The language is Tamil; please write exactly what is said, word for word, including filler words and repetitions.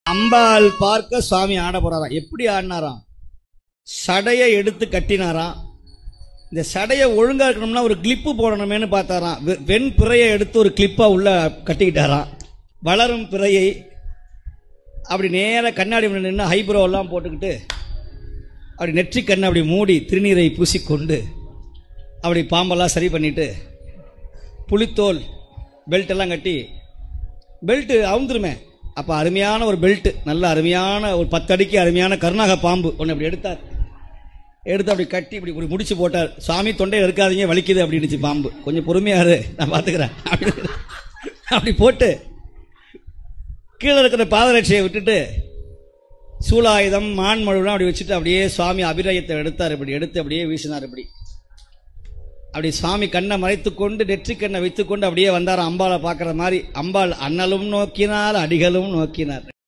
அம்பாள் பார்க்க சுவாமி ஆட போறாராம். எப்படி ஆடினாராம்? சடையை எடுத்து கட்டினாராம். இந்த சடையை ஒழுங்கா இருக்கணும்னா ஒரு கிளிப்பு போடணுமேனு பார்த்தாராம். வெண் பிறையை எடுத்து ஒரு கிளிப்பா உள்ள கட்டிக்கிட்டாராம். வளரும் பிறையை அப்படி நேர கண்ணாடி நின்று ஹைப்ரோ எல்லாம் போட்டுக்கிட்டு அப்படி நெற்றி கண்ணை அப்படி மூடி திருநீரை பூசிக்கொண்டு அப்படி பாம்பெல்லாம் சரி பண்ணிட்டு புலித்தோல் பெல்ட் எல்லாம் கட்டி, பெல்ட் அவுந்துருமே, அப்போ அருமையான ஒரு பெல்ட், நல்ல அருமையான ஒரு பத்து அடிக்கு அருமையான கருணாக பாம்பு ஒன்று அப்படி எடுத்தார். எடுத்து அப்படி கட்டி இப்படி இப்படி முடிச்சு போட்டார். சுவாமி தொண்டையில் இருக்காதீங்க, வலிக்குது அப்படின்னுச்சு பாம்பு. கொஞ்சம் பொறுமையாரு, நான் பார்த்துக்கிறேன் அப்படி போட்டு கீழே இருக்கிற பாதரட்சியை விட்டுட்டு சூலாயுதம் மான்மழுலாம் அப்படி வச்சுட்டு அப்படியே சுவாமி அபிநயத்தை எடுத்தார். இப்படி எடுத்து அப்படியே வீசினார். இப்படி அப்படி சுவாமி கண்ணை மறைத்து கொண்டு நெற்றி கண்ணை வைத்துக்கொண்டு அப்படியே வந்தார். அம்பாளை பார்க்குற மாதிரி. அம்பாள் அண்ணலும் நோக்கினார், அடிகளும் நோக்கினார்.